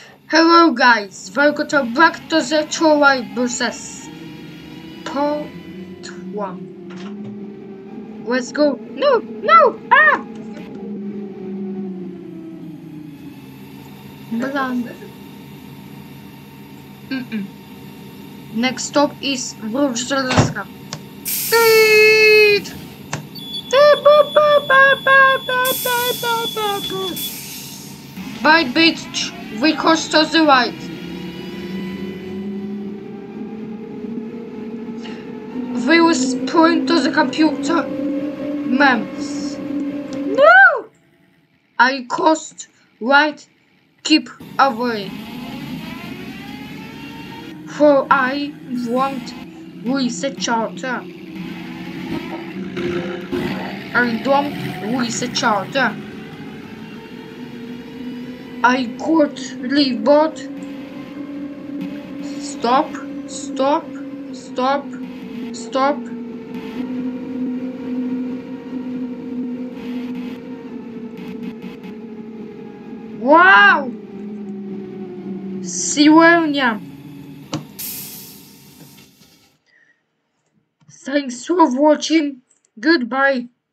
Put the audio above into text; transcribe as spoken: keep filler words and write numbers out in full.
Hello guys, welcome back to the Trolleybus part one. Let's go. No, no, ah! Blank. Mm-mm. Next stop is Roblox. By beach, we cross to the right. We will sprint to the computer. Memes. No! I crossed right. Keep away. For I want reset charter. I don't reset charter. I got reboot. Stop, stop, stop, stop. Wow! Сегодня. Thanks for watching. Goodbye.